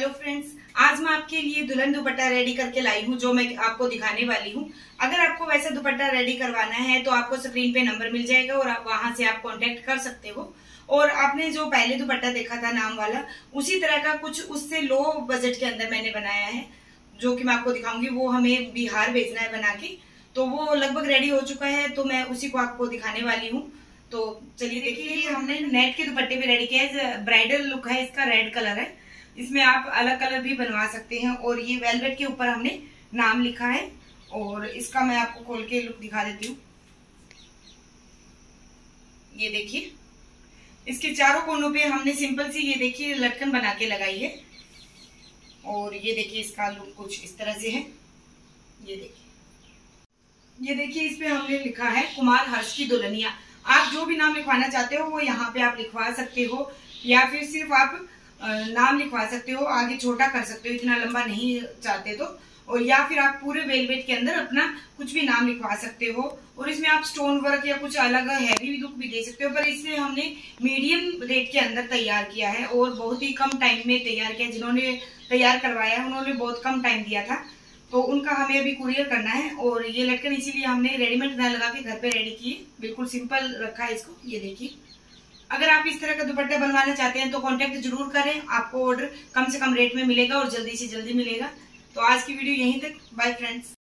Hello friends, आज मैं आपके लिए दुल्हन दुपट्टा रेडी करके लाई हूँ जो मैं आपको दिखाने वाली हूँ। अगर आपको वैसा दुपट्टा रेडी करवाना है तो आपको स्क्रीन पे नंबर मिल जाएगा और वहां से आप कांटेक्ट कर सकते हो। और आपने जो पहले दुपट्टा देखा था नाम वाला, उसी तरह का कुछ उससे लो बजट के अंदर मैंने बनाया है जो कि मैं आपको दिखाऊंगी। वो हमें बिहार भेजना है बना के, तो वो लगभग रेडी हो चुका है, तो मैं उसी को आपको दिखाने वाली हूँ। तो चलिए देखिए, हमने नेट के दुपट्टे पे रेडी किया है। ब्राइडल लुक है इसका, रेड कलर है। इसमें आप अलग कलर भी बनवा सकते हैं। और ये वेलवेट के ऊपर हमने नाम लिखा है। और इसका मैं आपको खोल के लुक दिखा देती हूँ। ये देखिए, इसके चारों कोनों पे हमने सिंपल सी ये देखिए लटकन बना के लगाई है। और ये देखिए इसका लुक कुछ इस तरह से है। ये देखिए इस पे हमने लिखा है कुमार हर्ष की दुल्हनिया। आप जो भी नाम लिखवाना चाहते हो वो यहाँ पे आप लिखवा सकते हो, या फिर सिर्फ आप नाम लिखवा सकते हो, आगे छोटा कर सकते हो इतना लंबा नहीं चाहते तो। और या फिर आप पूरे वेलवेट के अंदर अपना कुछ भी नाम लिखवा सकते हो। और इसमें आप स्टोन वर्क या कुछ अलग हैवी लुक भी दे सकते हो। पर इसमें हमने मीडियम रेट के अंदर तैयार किया है और बहुत ही कम टाइम में तैयार किया। जिन्होंने तैयार करवाया है उन्होंने बहुत कम टाइम दिया था, तो उनका हमें अभी कुरियर करना है। और ये लटकन इसीलिए हमने रेडीमेड ना लगा के घर पे रेडी किए, बिल्कुल सिंपल रखा है इसको। ये देखिए, अगर आप इस तरह का दुपट्टा बनवाना चाहते हैं तो कांटेक्ट जरूर करें। आपको ऑर्डर कम से कम रेट में मिलेगा और जल्दी से जल्दी मिलेगा। तो आज की वीडियो यहीं तक। Bye friends.